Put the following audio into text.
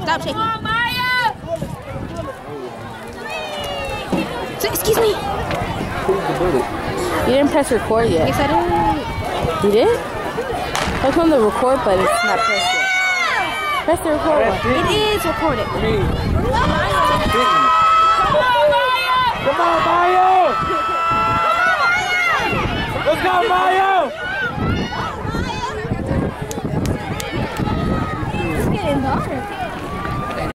Stop shaking. Come on, Maya! Excuse me. You didn't press record yet. Yes, I did. You did? Click on the record button. It's not pressed yet. Press the record button. It is recorded. Come on, Maya! Let's go, Maya!